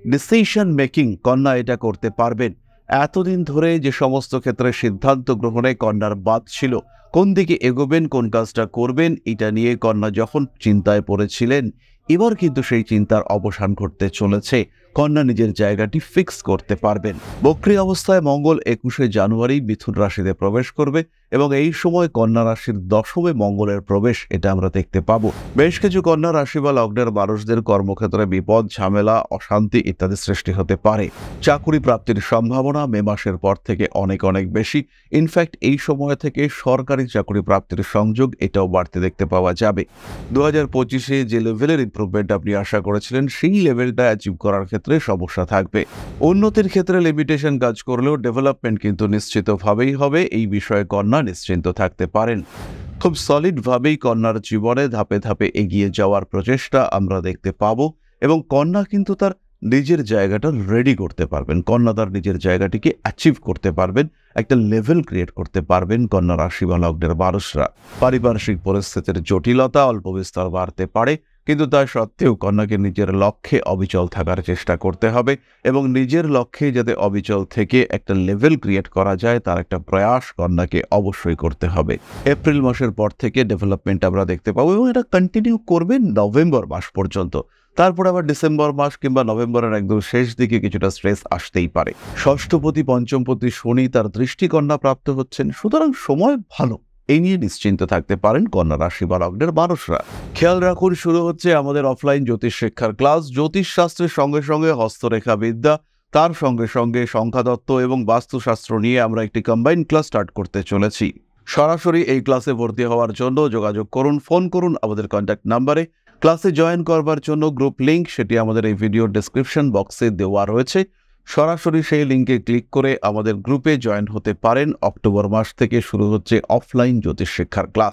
Decision making কন্যা এটা করতে পারবেন। এতদিন ধরে যে সমস্ত ক্ষেত্রে সিদ্ধান্ত গ্রহণে কন্যার বাদ ছিল, কোন দিকে এগোবেন, কোন কাজটা করবেন, এটা নিয়ে কন্যা যখন চিন্তায় পড়েছিলেন, এবার কিন্তু সেই চিন্তার অবসান ঘটতে চলেছে। কন্যা নিজের জায়গাটি ফিক্স করতে পারবেন। বক্রী অবস্থায় মঙ্গল 21শে জানুয়ারি মিথুন রাশিতে প্রবেশ করবে এবং এই সময় কন্যা রাশির 10মে মঙ্গলের প্রবেশ এটা আমরা দেখতে পাবো। বেশ কিছু কন্যা রাশি বা লগ্নের মানুষদের কর্মক্ষেত্রে বিপদ, ঝামেলা, অশান্তি ইত্যাদি সৃষ্টি হতে পারে। চাকুরি প্রাপ্তির সম্ভাবনা মে মাসের পর থেকে অনেক বেশি। ইনফ্যাক্ট এই সময় থেকে সরকারি চাকুরি প্রাপ্তির সংযোগ এটাও বাড়তে দেখতে পাওয়া যাবে। 2025-এ যে লেভেলের ইমপ্রুভমেন্ট আপনি আশা করেছিলেন, সেই লেভেলটা অ্যাচিভ করার ক্ষেত্রে সমস্যা থাকবে। উন্নতির ক্ষেত্রে লিমিটেশন কাজ করলেও ডেভেলপমেন্ট কিন্তু নিশ্চিতভাবেই হবে। এই বিষয়ে কন্যা নিশ্চিন্ত থাকতে পারেন। খুব সলিডভাবেই কন্যার জীবনে ধাপে ধাপে এগিয়ে যাওয়ার প্রচেষ্টা আমরা দেখতে পাবো এবং কন্যা কিন্তু তার নিজের জায়গাটা রেডি করতে পারবেন। কন্যা তার নিজের জায়গাটিকে অ্যাচিভ করতে পারবেন, একটা লেভেল ক্রিয়েট করতে পারবেন। কন্যা রাশি বা লগ্নের মানুষরা পারিপার্শ্বিক পরিস্থিতির জটিলতা অল্প বিস্তর বাড়তে পারে, কিন্তু তা সত্ত্বেও কন্যাকে নিজের লক্ষ্যে অবিচল থাকার চেষ্টা করতে হবে এবং নিজের লক্ষ্যে যাতে অবিচল থেকে একটা লেভেল ক্রিয়েট করা যায় তার একটা প্রয়াস কন্যাকে অবশ্যই করতে হবে। এপ্রিল মাসের পর থেকে ডেভেলপমেন্ট আমরা দেখতে পাবো এবং এটা কন্টিনিউ করবে নভেম্বর মাস পর্যন্ত। তারপর আবার ডিসেম্বর মাস কিংবা নভেম্বরের একদম শেষ দিকে কিছুটা স্ট্রেস আসতেই পারে। ষষ্ঠপতি পঞ্চমপতি শনি তার দৃষ্টি কন্যা প্রাপ্ত হচ্ছেন, সুতরাং সময় ভালো। এই নিয়ে নিশ্চিন্ত থাকতে পারেন কন্যা রাশি বা লগ্নের মানুষরা। খেয়াল রাখুন, শুরু হচ্ছে আমাদের অফলাইন জ্যোতিষ শিক্ষার ক্লাস। জ্যোতিষ শাস্ত্রের সঙ্গে সঙ্গে হস্তরেখা বিদ্যা, তার সঙ্গে সঙ্গে সংখ্যাতত্ত্ব এবং বাস্তুশাস্ত্র নিয়ে আমরা একটি কম্বাইন্ড ক্লাস স্টার্ট করতে চলেছি। সরাসরি এই ক্লাসে ভর্তি হওয়ার জন্য যোগাযোগ করুন, ফোন করুন আমাদের কন্ট্যাক্ট নাম্বারে। ক্লাসে জয়েন করবার জন্য গ্রুপ লিঙ্ক সেটি আমাদের এই ভিডিওর ডেসক্রিপশন বক্সে দেওয়া রয়েছে। সরাসরি সেই লিঙ্কে ক্লিক করে আমাদের গ্রুপে জয়েন হতে পারেন। অক্টোবর মাস থেকে শুরু হচ্ছে অফলাইন জ্যোতিষ শিক্ষার ক্লাস।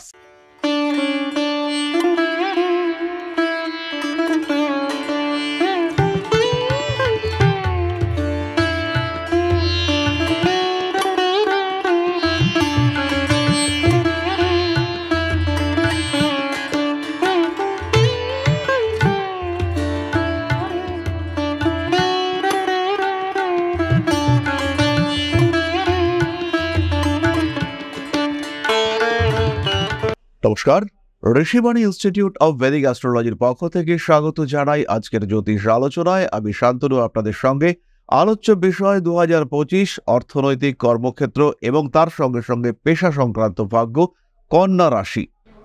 নমস্কার, ঋষিবাণী ইনস্টিটিউট অব ভেদিক অ্যাস্ট্রোলজির পক্ষ থেকে স্বাগত জানাই আজকের জ্যোতিষ আলোচনায়। আমি শান্তনু আপনাদের সঙ্গে। আলোচ্য বিষয় 2025 অর্থনৈতিক, কর্মক্ষেত্র এবং তার সঙ্গে সঙ্গে পেশা সংক্রান্ত ভাগ্য কন্যা রাশি।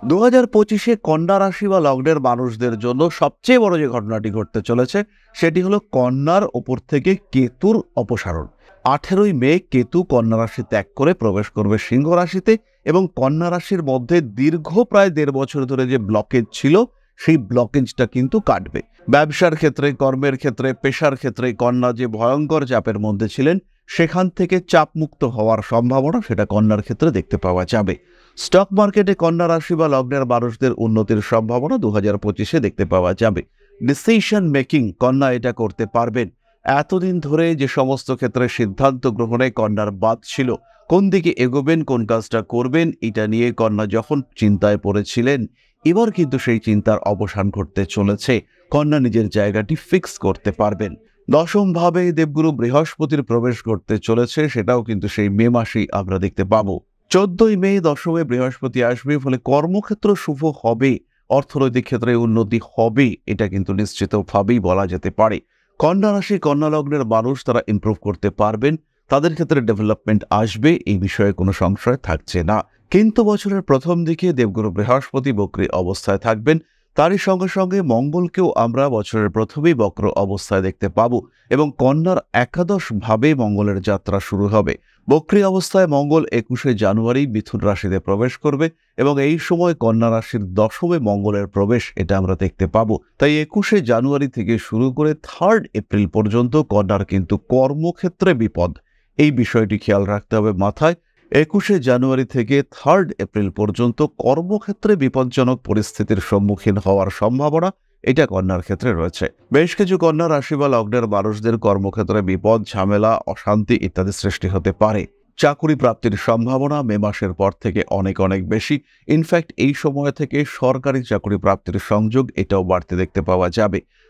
2025-এ কন্যা রাশি বা লগ্নের মানুষদের জন্য সবচেয়ে বড় যে ঘটনাটি ঘটতে চলেছে সেটি হলো কন্যার ওপর থেকে কেতুর অপসারণ। 18ই মে কেতু কন্যা রাশি ত্যাগ করে প্রবেশ করবে সিংহ রাশিতে এবং কন্যা রাশির মধ্যে দীর্ঘ প্রায় 1.5 বছর ধরে যে ব্লকেজ ছিল সেই ব্লকেজটা কিন্তু কাটবে। ব্যবসার ক্ষেত্রে, কর্মের ক্ষেত্রে, পেশার ক্ষেত্রে কন্যা যে ভয়ঙ্কর চাপের মধ্যে ছিলেন সেখান থেকে চাপমুক্ত হওয়ার সম্ভাবনা সেটা কন্যার ক্ষেত্রে দেখতে পাওয়া যাবে। স্টক মার্কেটে কন্যা রাশি বা লগ্নের মানুষদের উন্নতির সম্ভাবনা 2025-এ দেখতে পাওয়া যাবে। ডিসিশন মেকিং কন্যা এটা করতে পারবেন। এতদিন ধরে যে সমস্ত ক্ষেত্রে সিদ্ধান্ত গ্রহণে কন্যার বাদ ছিল, কোন দিকে এগোবেন, কোন কাজটা করবেন, এটা নিয়ে কন্যা যখন চিন্তায় পড়েছিলেন, এবার কিন্তু সেই চিন্তার অবসান ঘটতে চলেছে। কন্যা নিজের জায়গাটি ফিক্স করতে পারবেন। 10ম ভাবে দেবগুরু বৃহস্পতির প্রবেশ করতে চলেছে, সেটাও কিন্তু সেই মে মাসেই আমরা দেখতে পাবো। 14ই মে 10মে বৃহস্পতি আসবে, ফলে কর্মক্ষেত্র শুভ হবে, অর্থনৈতিক ক্ষেত্রে উন্নতি হবে, এটা কিন্তু নিশ্চিতভাবেই বলা যেতে পারে। কন্যা রাশি, কন্যা লগ্নের মানুষ তারা ইমপ্রুভ করতে পারবেন, তাদের ক্ষেত্রে ডেভেলপমেন্ট আসবে, এই বিষয়ে কোনো সংশয় থাকছে না। কিন্তু বছরের প্রথম দিকে দেবগুরু বৃহস্পতি বক্রী অবস্থায় থাকবেন। তারই সঙ্গে সঙ্গে মঙ্গলকেও আমরা বছরের প্রথমেই বক্র অবস্থায় দেখতে পাবো এবং কন্যার একাদশ ভাবে মঙ্গলের যাত্রা শুরু হবে। বক্রী অবস্থায় মঙ্গল 21শে জানুয়ারি মিথুন রাশিতে প্রবেশ করবে এবং এই সময় কন্যা রাশির 10মে মঙ্গলের প্রবেশ এটা আমরা দেখতে পাবো। তাই 21শে জানুয়ারি থেকে শুরু করে 3rd এপ্রিল পর্যন্ত কন্যার কিন্তু কর্মক্ষেত্রে বিপদ, এই বিষয়টি খেয়াল রাখতে হবে মাথায়। 21শে জানুয়ারি থেকে 3rd এপ্রিল পর্যন্ত কর্মক্ষেত্রে বিপজ্জনক পরিস্থিতির সম্মুখীন হওয়ার সম্ভাবনা এটা কন্যার ক্ষেত্রে রয়েছে। বেশ কিছু কন্যা রাশি বা লগ্নের মানুষদের কর্মক্ষেত্রে বিপদ, ঝামেলা, অশান্তি ইত্যাদি সৃষ্টি হতে পারে। চাকুরি প্রাপ্তির সম্ভাবনা মে মাসের পর থেকে অনেক বেশি। ইনফ্যাক্ট এই সময় থেকে সরকারি চাকুরি প্রাপ্তির সংযোগ এটাও বাড়তে দেখতে পাওয়া যাবে।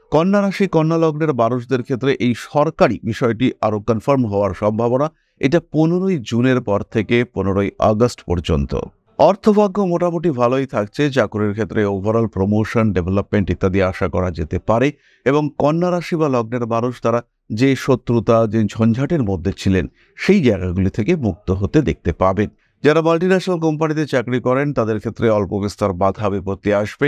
কন্যা রাশি কন্যা লগ্নের মানুষদের ক্ষেত্রে এই সরকারি বিষয়টি আরো কনফার্ম হওয়ার সম্ভাবনা এটা 15ই জুনের পর থেকে 15ই আগস্ট পর্যন্ত। অর্থভাগ্য মোটামুটি ভালোই থাকছে, চাকরির ক্ষেত্রে ওভারঅল প্রমোশন, ডেভেলপমেন্ট ইত্যাদি আশা করা যেতে পারে এবং কন্যা রাশি বা লগ্নের মানুষ তারা যে শত্রুতা, যে ঝঞ্ঝাটের মধ্যে ছিলেন সেই জায়গাগুলি থেকে মুক্ত হতে দেখতে পাবেন। যারা মাল্টিন্যাশনাল কোম্পানিতে চাকরি করেন তাদের ক্ষেত্রে অল্প বিস্তর বাধা বিপত্তি আসবে।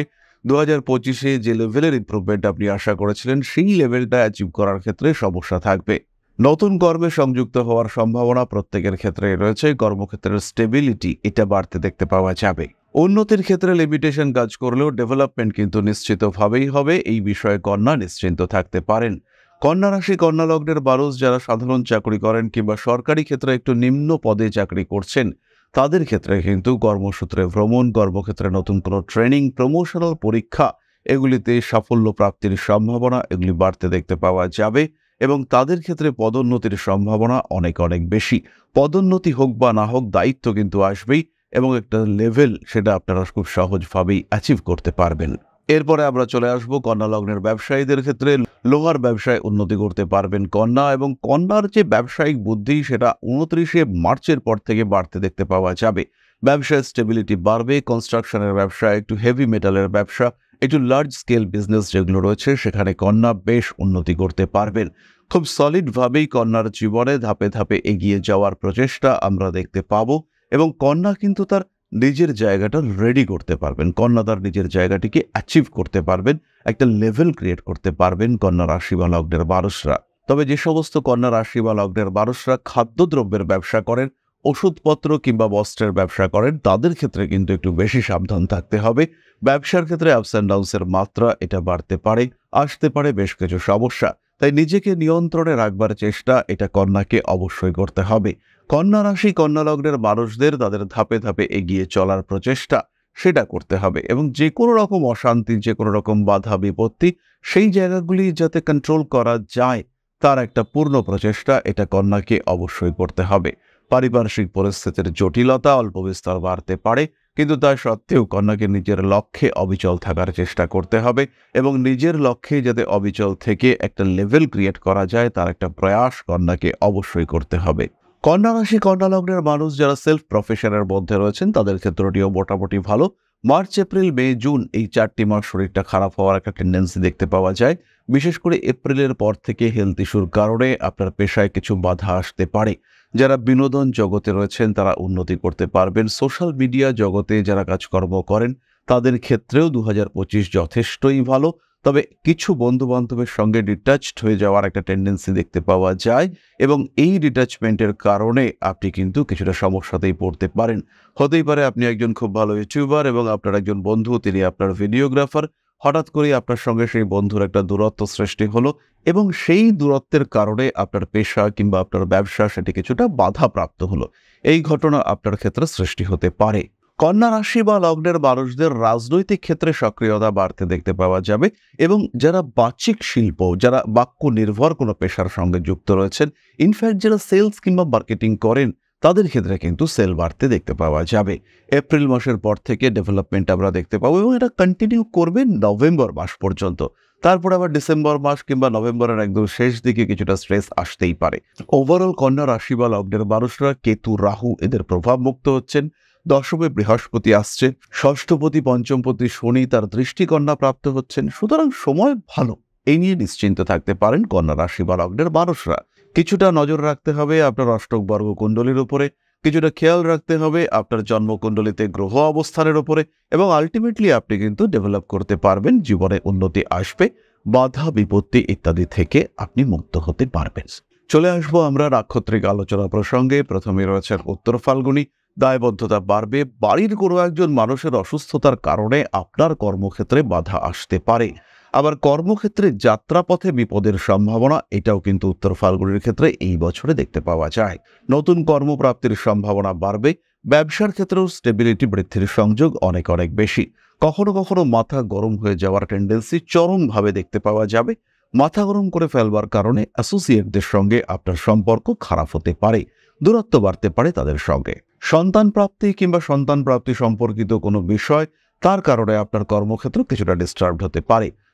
2025-এ যে লেভেলের ইমপ্রুভমেন্ট আপনি আশা করেছিলেন সেই লেভেলটা অ্যাচিভ করার ক্ষেত্রে সমস্যা থাকবে। নতুন কর্মে সংযুক্ত হওয়ার সম্ভাবনা প্রত্যেকের ক্ষেত্রে রয়েছে। কর্মক্ষেত্রের স্টেবিলিটি এটা বাড়তে দেখতে পাওয়া যাবে। উন্নতির ক্ষেত্রে লিমিটেশন কাজ করলেও ডেভেলপমেন্ট কিন্তু নিশ্চিতভাবেই হবে, এই বিষয়ে কন্যা নিশ্চিন্ত থাকতে পারেন। কন্যা রাশি কন্যা লগ্নের মানুষ যারা সাধারণ চাকরি করেন কিংবা সরকারি ক্ষেত্রে একটু নিম্ন পদে চাকরি করছেন তাদের ক্ষেত্রে কিন্তু কর্মসূত্রে ভ্রমণ, কর্মক্ষেত্রে নতুন কোনো ট্রেনিং, প্রমোশনাল পরীক্ষা এগুলিতে সাফল্য প্রাপ্তির সম্ভাবনা এগুলি বাড়তে দেখতে পাওয়া যাবে এবং তাদের ক্ষেত্রে পদোন্নতির সম্ভাবনা অনেক অনেক বেশি। পদোন্নতি হোক বা না হোক দায়িত্ব কিন্তু আসবেই এবং একটা লেভেল সেটা আপনারা খুব সহজভাবেই অ্যাচিভ করতে পারবেন। এরপরে আমরা চলে আসবো কন্যা লগ্নের ব্যবসায়ীদের ক্ষেত্রে। লোহার ব্যবসায় উন্নতি করতে পারবেন কন্যা এবং কন্যার যে ব্যবসায়িক বুদ্ধি সেটা 29শে মার্চের পর থেকে বাড়তে দেখতে পাওয়া যাবে। ব্যবসায় স্টেবিলিটি বাড়বে। কনস্ট্রাকশনের ব্যবসা, একটু হেভি মেটালের ব্যবসা, একটু লার্জ স্কেল বিজনেস যেগুলো রয়েছে সেখানে কন্যা বেশ উন্নতি করতে পারবেন। খুব সলিডভাবেই কন্যার জীবনে ধাপে ধাপে এগিয়ে যাওয়ার প্রচেষ্টা আমরা দেখতে পাবো এবং কন্যা কিন্তু তার নিজের জায়গাটা রেডি করতে পারবেন। কন্যা তার নিজের জায়গাটিকে অ্যাচিভ করতে পারবেন, একটা লেভেল ক্রিয়েট করতে পারবেন কন্যা রাশি বা লগ্নের মানুষরা। তবে যে সমস্ত কন্যা রাশি বা লগ্নের মানুষরা খাদ্যদ্রব্যের ব্যবসা করেন, ওষুধপত্র কিংবা বস্ত্রের ব্যবসা করেন তাদের ক্ষেত্রে কিন্তু একটু বেশি সাবধান থাকতে হবে। ব্যবসার ক্ষেত্রে আপস অ্যান্ড ডাউনসের মাত্রা এটা বাড়তে পারে, আসতে পারে বেশ কিছু সমস্যা। তাই নিজেকে নিয়ন্ত্রণে রাখবার চেষ্টা এটা কন্যাকে অবশ্যই করতে হবে। কন্যা রাশি কন্যা লগ্নের মানুষদের তাদের ধাপে ধাপে এগিয়ে চলার প্রচেষ্টা সেটা করতে হবে এবং যে কোনো রকম অশান্তি, যে কোনো রকম বাধা বিপত্তি সেই জায়গাগুলি যাতে কন্ট্রোল করা যায় তার একটা পূর্ণ প্রচেষ্টা এটা কন্যাকে অবশ্যই করতে হবে। পারিপার্শ্বিক পরিস্থিতির জটিলতা অল্প বিস্তর বাড়তে পারে, কিন্তু তা সত্ত্বেও কন্যাকে নিজের লক্ষ্যে অবিচল থাকার চেষ্টা করতে হবে এবং নিজের লক্ষ্যে যাতে অবিচল থেকে একটা লেভেল ক্রিয়েট করা যায় তার একটা প্রয়াস কন্যাকে অবশ্যই করতে হবে। কন্যা রাশি কন্যা লগ্নের মানুষ যারা সেলফ প্রফেশনের মধ্যে রয়েছেন তাদের ক্ষেত্রটিও মোটামুটি ভালো। মার্চ, এপ্রিল, মে, জুন এই 4টি মাস শরীরটা খারাপ হওয়ার একটা টেন্ডেন্সি দেখতে পাওয়া যায়। বিশেষ করে এপ্রিলের পর থেকে হেলথ ইস্যুর কারণে আপনার পেশায় কিছু বাধা আসতে পারে। যারা বিনোদন জগতে রয়েছেন তারা উন্নতি করতে পারবেন। সোশ্যাল মিডিয়া জগতে যারা কাজকর্ম করেন তাদের ক্ষেত্রেও 2025 যথেষ্টই ভালো। তবে কিছু বন্ধু বান্ধবের সঙ্গে ডিটাচড হয়ে যাওয়ার একটা টেন্ডেন্সি দেখতে পাওয়া যায় এবং এই ডিটাচমেন্টের কারণে আপনি কিন্তু কিছুটা সমস্যাতেই পড়তে পারেন। হতেই পারে আপনি একজন খুব ভালো ইউটিউবার এবং আপনার একজন বন্ধু তিনি আপনার ভিডিওগ্রাফার, হঠাৎ করে আপনার সঙ্গে সেই বন্ধুর একটা দূরত্ব সৃষ্টি হলো এবং সেই দূরত্বের কারণে আপনার পেশা কিংবা আপনার ব্যবসা সেটি কিছুটা বাধাপ্রাপ্ত হলো। এই ঘটনা আপনার ক্ষেত্রে সৃষ্টি হতে পারে। কন্যা রাশি বা লগ্নের মানুষদের রাজনৈতিক ক্ষেত্রে সক্রিয়তা বাড়তে দেখতে পাওয়া যাবে এবং যারা বাচিক শিল্প, যারা বাক্য নির্ভর কোনো পেশার সঙ্গে যুক্ত রয়েছেন, ইনফ্যাক্ট যারা সেলস কিংবা মার্কেটিং করেন তাদের ক্ষেত্রে কিন্তু সেল বাড়তে দেখতে পাওয়া যাবে। এপ্রিল মাসের পর থেকে ডেভেলপমেন্ট আমরা দেখতে পাবো এবং এটা কন্টিনিউ করবে নভেম্বর মাস পর্যন্ত। তারপর আবার ডিসেম্বর মাস কিংবা নভেম্বরের একদম শেষ দিকে কিছুটা স্ট্রেস আসতেই পারে। ওভারঅল কন্যা রাশি বা লগ্নের মানুষরা কেতু, রাহু এদের প্রভাব মুক্ত হচ্ছেন। দশমে বৃহস্পতি আসছে, ষষ্ঠপতি পঞ্চমপতি শনি তার দৃষ্টি কন্যা প্রাপ্ত হচ্ছেন। সুতরাং সময় ভালো, এই নিয়ে নিশ্চিন্ত থাকতে পারেন কন্যা রাশি বা লগ্নের মানুষরা। কিছুটা নজর রাখতে হবে আপনার অষ্টক বর্গ কুণ্ডলীর উপরে, কিছুটা খেয়াল রাখতে হবে আপনার জন্মকুণ্ডলিতে গ্রহ অবস্থানের উপরে এবং আলটিমেটলি আপনি কিন্তু ডেভেলপ করতে পারবেন, জীবনে উন্নতি আসবে, বাধা বিপত্তি ইত্যাদি থেকে আপনি মুক্ত হতে পারবেন। চলে আসবো আমরা নাক্ষত্রিক আলোচনা প্রসঙ্গে। প্রথমে রয়েছে উত্তর ফাল্গুনী। দায়বদ্ধতা বাড়বে। বাড়ির কোনো একজন মানুষের অসুস্থতার কারণে আপনার কর্মক্ষেত্রে বাধা আসতে পারে। আবার কর্মক্ষেত্রে যাত্রাপথে বিপদের সম্ভাবনা এটাও কিন্তু উত্তর ফাল্গুনের ক্ষেত্রে এই বছরে দেখতে পাওয়া যায়। নতুন কর্মপ্রাপ্তির সম্ভাবনা বাড়বে। ব্যবসার ক্ষেত্রেও স্টেবিলিটি বৃদ্ধির সংযোগ অনেক অনেক বেশি। কখনো কখনো মাথা গরম হয়ে যাওয়ার টেন্ডেন্সি চরমভাবে দেখতে পাওয়া যাবে। মাথা গরম করে ফেলবার কারণে অ্যাসোসিয়েটদের সঙ্গে আপনার সম্পর্ক খারাপ হতে পারে, দূরত্ব বাড়তে পারে তাদের সঙ্গে। সন্তান প্রাপ্তি কিংবা সন্তান প্রাপ্তি সম্পর্কিত কোনো বিষয় তার কারণে আপনার কর্মক্ষেত্র কিছুটা ডিস্টার্বড হতে পারে।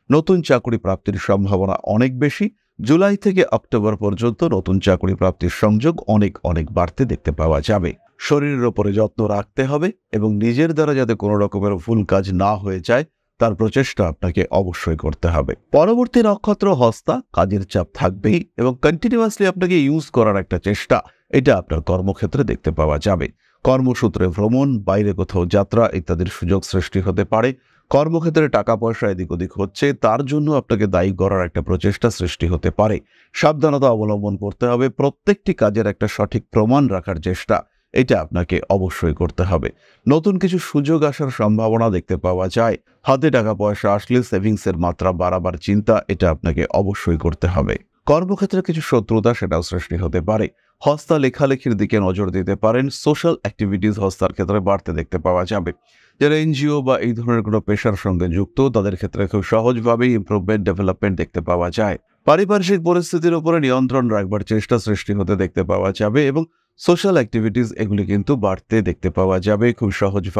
নতুন চাকরি প্রাপ্তির সম্ভাবনা অনেক বেশি। জুলাই থেকে অক্টোবর পর্যন্ত নতুন চাকরি প্রাপ্তির সংযোগ অনেক অনেক বাড়তে দেখতে পাওয়া যাবে। শরীরের ওপরে যত্ন রাখতে হবে এবং নিজের দ্বারা যাতে কোনো রকমের ভুল কাজ না হয়ে যায় তার প্রচেষ্টা আপনাকে অবশ্যই করতে হবে। পরবর্তী নক্ষত্র হস্তা, কাজের চাপ থাকবেই এবং কন্টিনিউয়াসলি আপনাকে ইউজ করার একটা চেষ্টা এটা আপনার কর্মক্ষেত্রে দেখতে পাওয়া যাবে। কর্মসূত্রে ভ্রমণ, বাইরে কোথাও যাত্রা ইত্যাদির সুযোগ সৃষ্টি হতে পারে। কর্মক্ষেত্রে টাকা পয়সা এদিক ওদিক হচ্ছে, তার জন্য আপনাকে দায়ী করার একটা প্রচেষ্টা সৃষ্টি হতে পারে। সাবধানতা অবলম্বন করতে হবে। প্রত্যেকটি কাজের একটা সঠিক প্রমাণ রাখার চেষ্টা এটা আপনাকে অবশ্যই করতে হবে। নতুন কিছু সুযোগ আসার সম্ভাবনা দেখতে পাওয়া যায়। হাতে টাকা পয়সা আসলে সেভিংসের মাত্রা বাড়াবার চিন্তা এটা আপনাকে অবশ্যই করতে হবে। কর্মক্ষেত্রে কিছু শত্রুতা সেটাও সৃষ্টি হতে পারে। হস্তা লেখালেখির দিকে নজর দিতে পারেন। সোশ্যাল অ্যাক্টিভিটিস হস্তার ক্ষেত্রে বাড়তে দেখতে পাওয়া যাবে। যারা এনজিও বা এই ধরনের কোনো পেশার সঙ্গে যুক্ত তাদের ক্ষেত্রে খুব সহজভাবেই ইমপ্রুভমেন্ট, ডেভেলপমেন্ট দেখতে পাওয়া যায়। পারিপার্শ্বিক পরিস্থিতির উপরে নিয়ন্ত্রণ রাখবার চেষ্টা সৃষ্টি হতে দেখতে পাওয়া যাবে এবং সোশ্যাল অ্যাক্টিভিটিস এগুলি কিন্তু বাড়তে দেখতে পাওয়া যাবে খুব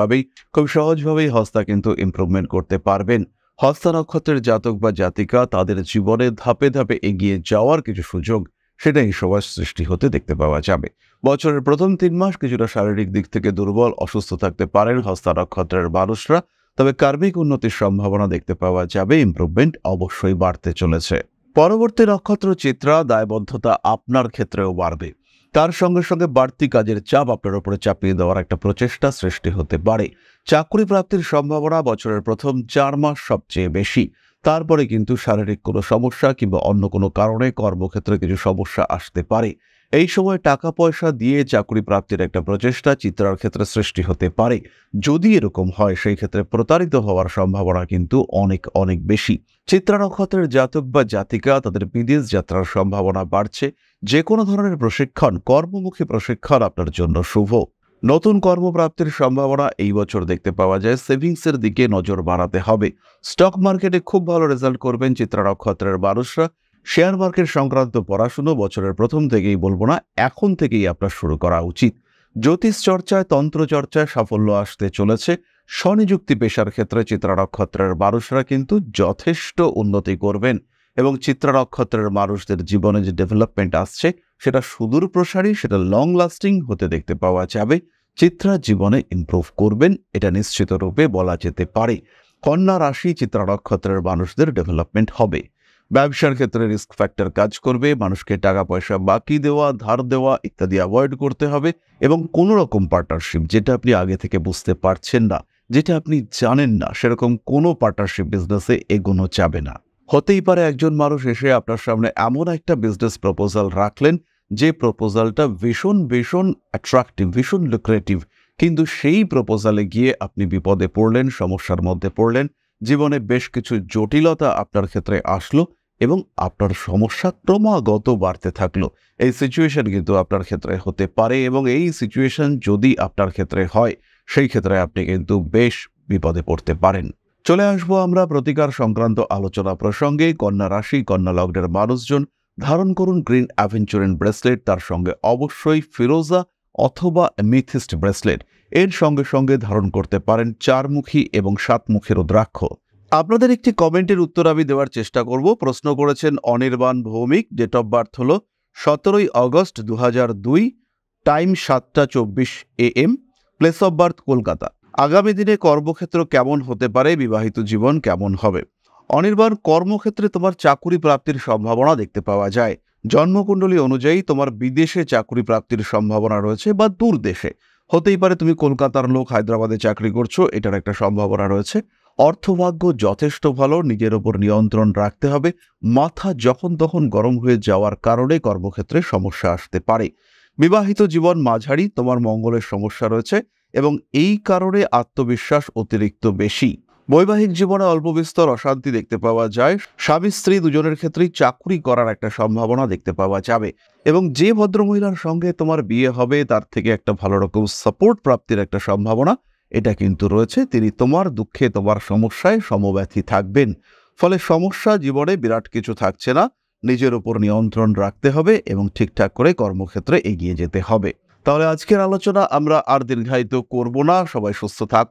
সহজভাবেই হস্তা কিন্তু ইমপ্রুভমেন্ট করতে পারবেন। হস্তা নক্ষত্রের জাতক বা জাতিকা তাদের জীবনে ধাপে ধাপে এগিয়ে যাওয়ার কিছু সুযোগ সেটা এই সময় সৃষ্টি হতে দেখতে পাওয়া যাবে। বছরের প্রথম 3 মাস কিছুটা শারীরিক দিক থেকে দুর্বল, অসুস্থ থাকতে পারেন হস্তা নক্ষত্রের মানুষরা, তবে কার্মিক উন্নতির সম্ভাবনা দেখতে পাওয়া যাবে। ইমপ্রুভমেন্ট অবশ্যই বাড়তে চলেছে। পরবর্তী নক্ষত্র চিত্রা, দায়বদ্ধতা আপনার ক্ষেত্রেও বাড়বে। তার সঙ্গে সঙ্গে বাড়তি কাজের চাপ আপনার উপরে চাপিয়ে দেওয়ার একটা প্রচেষ্টা সৃষ্টি হতে পারে। চাকরি প্রাপ্তির সম্ভাবনা বছরের প্রথম 4 মাস সবচেয়ে বেশি। তারপরে কিন্তু শারীরিক কোনো সমস্যা কিংবা অন্য কোনো কারণে কর্মক্ষেত্রে কিছু সমস্যা আসতে পারে। এই সময় টাকা পয়সা দিয়ে চাকরি প্রাপ্তির একটা প্রচেষ্টা চিত্রার ক্ষেত্রে সৃষ্টি হতে পারে। যদি এরকম হয় সেই ক্ষেত্রে প্রতারিত হওয়ার সম্ভাবনা কিন্তু অনেক অনেক বেশি। চিত্রা নক্ষত্রের জাতক বা জাতিকা তাদের বিদেশ যাত্রার সম্ভাবনা বাড়ছে। যে কোনো ধরনের প্রশিক্ষণ, কর্মমুখী প্রশিক্ষণ আপনার জন্য শুভ। নতুন কর্মপ্রাপ্তির সম্ভাবনা এই বছর দেখতে পাওয়া যায়। সেভিংসের দিকে নজর বাড়াতে হবে। স্টক মার্কেটে খুব ভালো রেজাল্ট করবেন চিত্রা নক্ষত্রের মানুষরা। শেয়ার মার্কেট সংক্রান্ত পড়াশুনো বছরের প্রথম থেকেই বলবো না, এখন থেকেই আপনার শুরু করা উচিত। জ্যোতিষ চর্চায়, তন্ত্র চর্চায় সাফল্য আসতে চলেছে। স্বনিযুক্তি পেশার ক্ষেত্রে চিত্রা নক্ষত্রের মানুষরা কিন্তু যথেষ্ট উন্নতি করবেন এবং চিত্রা নক্ষত্রের মানুষদের জীবনে যে ডেভেলপমেন্ট আসছে সেটা সুদূর প্রসারী, সেটা লং লাস্টিং হতে দেখতে পাওয়া যাবে। চিত্রা জীবনে ইমপ্রুভ করবেন এটা নিশ্চিত রূপে বলা যেতে পারে। কন্যা রাশি চিত্রা নক্ষত্রের মানুষদের ডেভেলপমেন্ট হবে। ব্যবসার ক্ষেত্রে রিস্ক ফ্যাক্টর কাজ করবে। মানুষকে টাকা পয়সা বাকি দেওয়া, ধার দেওয়া ইত্যাদি অ্যাভয়েড করতে হবে এবং কোনো রকম পার্টনারশিপ যেটা আপনি আগে থেকে বুঝতে পারছেন না, যেটা আপনি জানেন না, সেরকম কোনো পার্টনারশিপ বিজনেসে এগোনো যাবে না। হতেই পারে একজন মানুষ এসে আপনার সামনে এমন একটা বিজনেস প্রপোজাল রাখলেন যে প্রপোজালটা ভীষণ ভীষণ অ্যাট্রাকটিভ, ভীষণ লুক্রেটিভ, কিন্তু সেই প্রপোজালে গিয়ে আপনি বিপদে পড়লেন, সমস্যার মধ্যে পড়লেন, জীবনে বেশ কিছু জটিলতা আপনার ক্ষেত্রে আসলো এবং আপনার সমস্যা ক্রমাগত বাড়তে থাকলো। এই সিচুয়েশন কিন্তু আপনার ক্ষেত্রে হতে পারে এবং এই সিচুয়েশন যদি আপনার ক্ষেত্রে হয় সেই ক্ষেত্রে আপনি কিন্তু বেশ বিপদে পড়তে পারেন। চলে আসবো আমরা প্রতিকার সংক্রান্ত আলোচনা প্রসঙ্গে। কন্যা রাশি, কন্যা লগ্নের মানুষজন ধারণ করুন গ্রিন অ্যাভেঞ্চুরিন ব্রেসলেট, তার সঙ্গে অবশ্যই ফিরোজা অথবা মিথিস্ট ব্রেসলেট। এর সঙ্গে সঙ্গে ধারণ করতে পারেন 4মুখী এবং 7মুখী রুদ্রাক্ষ। আপনাদের একটি কমেন্টের উত্তর আমি দেওয়ার চেষ্টা করব। প্রশ্ন করেছেন Anirban Bhowmik. Date of birth হল 17 August 2002, time 7:24 AM, place of birth Kolkata. আগামী দিনে কর্মক্ষেত্র কেমন হতে পারে, বিবাহিত জীবন কেমন হবে? অনির্বাণ, কর্মক্ষেত্রে তোমার চাকুরি প্রাপ্তির সম্ভাবনা দেখতে পাওয়া যায়। জন্মকুণ্ডলী অনুযায়ী তোমার বিদেশে চাকরি প্রাপ্তির সম্ভাবনা রয়েছে বা দূর দেশে। হতেই পারে তুমি কলকাতার লোক, হায়দ্রাবাদে চাকরি করছো, এটার একটা সম্ভাবনা রয়েছে। অর্থভাগ্য যথেষ্ট ভালো, নিজের ওপর নিয়ন্ত্রণ রাখতে হবে। মাথা যখন তখন গরম হয়ে যাওয়ার কারণে কর্মক্ষেত্রে সমস্যা আসতে পারে। বিবাহিত জীবন মাঝারি, তোমার মঙ্গলের সমস্যা রয়েছে এবং এই কারণে আত্মবিশ্বাস অতিরিক্ত বেশি। বৈবাহিক জীবনে অল্প বিস্তর অশান্তি দেখতে পাওয়া যায়। স্বামী স্ত্রী দুজনের ক্ষেত্রেই চাকরি করার একটা সম্ভাবনা দেখতে পাওয়া যাবে এবং যে ভদ্রমহিলার সঙ্গে তোমার বিয়ে হবে তার থেকে একটা ভালো রকম সাপোর্ট প্রাপ্তির একটা সম্ভাবনা এটা কিন্তু রয়েছে। তিনি তোমার দুঃখে, তোমার সমস্যায় সমব্যথী থাকবেন। ফলে সমস্যা জীবনে বিরাট কিছু থাকছে না। নিজের উপর নিয়ন্ত্রণ রাখতে হবে এবং ঠিকঠাক করে কর্মক্ষেত্রে এগিয়ে যেতে হবে। তাহলে আজকের আলোচনা আমরা আর দীর্ঘায়িত করব না। সবাই সুস্থ থাকুন,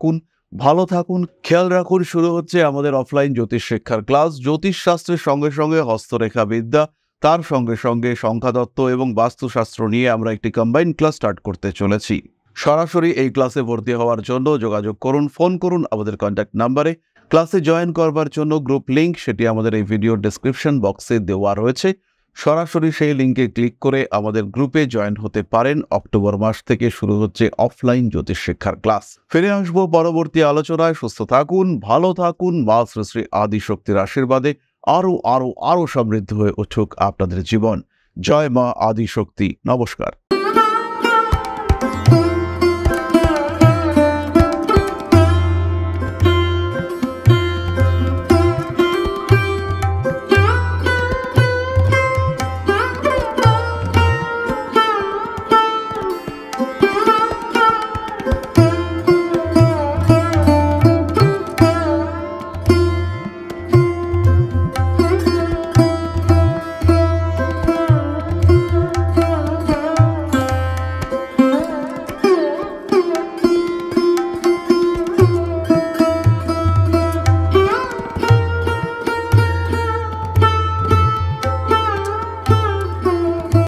ভালো থাকুন, খেয়াল রাখুন। শুরু হচ্ছে আমাদের অফলাইন জ্যোতিষ শিক্ষার ক্লাস। জ্যোতিষ শাস্ত্রের সঙ্গে সঙ্গে হস্তরেখা বিদ্যা, তার সঙ্গে সঙ্গে সংখ্যাতত্ত্ব এবং বাস্তুশাস্ত্র নিয়ে আমরা একটি কম্বাইন্ড ক্লাস স্টার্ট করতে চলেছি। সরাসরি এই ক্লাসে ভর্তি হওয়ার জন্য যোগাযোগ করুন, ফোন করুন আমাদের কন্ট্যাক্ট নাম্বারে। ক্লাসে জয়েন করবার জন্য গ্রুপ লিঙ্ক, সেটি আমাদের এই ভিডিওর ডেসক্রিপশন বক্সে দেওয়া রয়েছে। সরাসরি সেই লিঙ্কে ক্লিক করে আমাদের গ্রুপে জয়েন হতে পারেন। অক্টোবর মাস থেকে শুরু হচ্ছে অফলাইন জ্যোতিষ শিক্ষার ক্লাস। ফিরে আসবো পরবর্তী আলোচনায়। সুস্থ থাকুন, ভালো থাকুন। মা শ্রী শ্রী আদিশক্তির আশীর্বাদে আরো আরো আরো সমৃদ্ধ হয়ে উঠুক আপনাদের জীবন। জয় মা আদিশক্তি। নমস্কার।